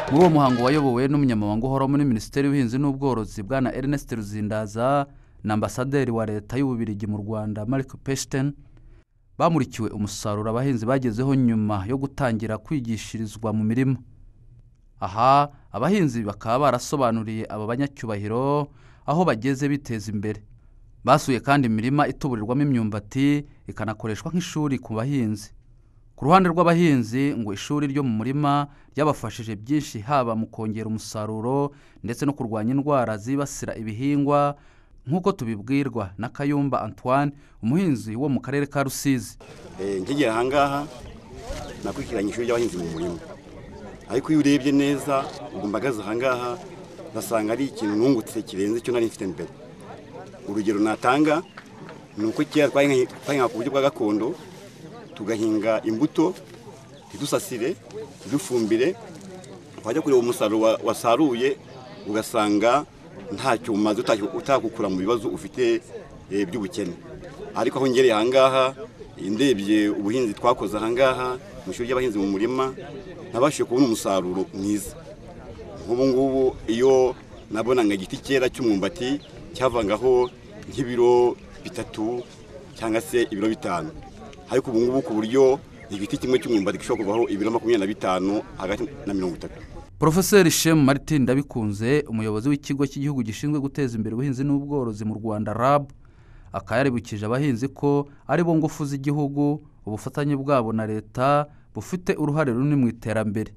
muri uwo muhango wayobowe n'umunyamabanga uhoraho muri Minisiteri y'Ubuhinzi n'Ubworozi bwana Ernest Ruzindaza na ambasaderi wa leta y'Ububiligi mu Rwanda Mark Pesten, bamurikiwe umusaruro abahinzi bagezeho nyuma yo gutangira kwigishirizwa mu mirima. Aha abahinzi bakaba barasobanuriye aba banyacyubahiro aho bageze biteza imbere. Basuye kandi imirima ituburirwamo imyumbati ikanakoreshwa nk'ishuri ku bahinzi. Ku ruhande rw'abahinzi ngo ishuri ryo mu murima ryabafashije byinshi, haba mu kongera umusaruro ndetse no kurwanya indwara zibasira ibihingwa, nk'uko tubibwirwa na Kayumba Antoine, umuhinzi wo mu karere ka Rusizi. Nkigera ahangaha nakurikiranye ishuri ry'abahinzi mu murima, ariko iyo urebye neza ubwo mbagaze ahangaha basanga ari ikintu nungutse kirenze icyo nari mfite mbere. Urugero natanga ni uko kera twahinga ku buryo bwa gakondo, tugahinga imbuto ntidusasire ntidufumbire, wajya kureba umusaruro wasaruye ugasanga ntacyo umaze utakukura mu bibazo ufite by'ubukene. Ariko aho ngereye ahangaha ndebye ubuhinzi twakoze ahangaha mu ishuri ry'abahinzi mu murima, nabashije kubona umusaruro mwiza. Nk'ubu ngubu iyo nabonaga igiti cyera cy'umwumbati cyavangaho nk'ibiro 3 cyangwa se ibiro 5, ariko ubu ngubu ku buryo igiti kimwe cy'umwumbati gishobora kuvaho ibiro 25 hagati na 30. Professeur Shemu Martin Ndabikunze, umuyobozi w'ikigo cy'igihugu gishinzwe guteza imbere ubuhinzi n'ubworozi mu Rwanda RAB, akayaribukije abahinzi ko ari bo ngufu z'igihugu, ubufatanye bwabo na leta bufite uruhare runini mu iterambere.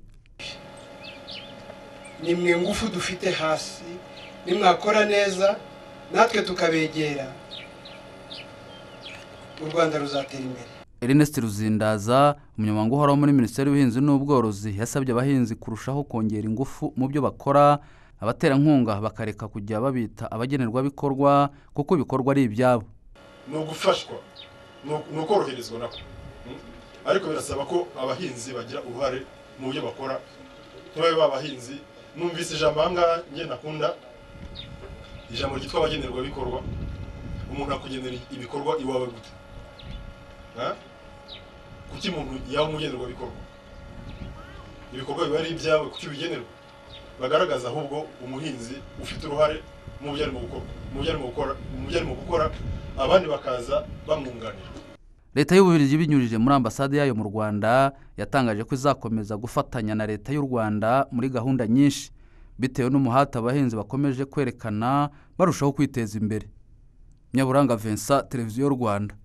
Nimwe ngufu dufite hasi, nimwakora neza natwe tukabegera, u Rwanda ruzatera imbere. Ernest Ruzindaza, umunyamabanga uhoraho muri Minisiteri y'Ubuhinzi n'Ubworozi, yasabye abahinzi kurushaho kongera ingufu mu byo bakora, abaterankunga bakareka kujya babita abagenerwabikorwa kuko ibikorwa ari ibyabo. Ni ugufashwa, ni ukoroherezwa nako, ariko birasaba ko abahinzi bagira uruhare mu byo bakora. Ntibabe babahinzi. Numvise ijambo ahangaha njye nakunda, ijambo ryitwa abagenerwabikorwa. Umuntu akugenera ibikorwa iwawe gute? Kuki umuntu yaba umugenerwabikorwa? Ibikorwa biba ari ibyawe, kuki bigenerwa? Bagaragaza ahubwo umuhinzi ufite uruhare mu byo arimo gukora, abandi bakaza bamwunganira. Leta y'Ububiligi binyujije muri ambasade yayo mu Rwanda yatangaje ko izakomeza gufatanya na leta y'u Rwanda muri gahunda nyinshi, bitewe n'umuhate abahinzi bakomeje kwerekana barushaho kwiteza imbere. Nyaburanga Vincent, Televiziyo y'u Rwanda.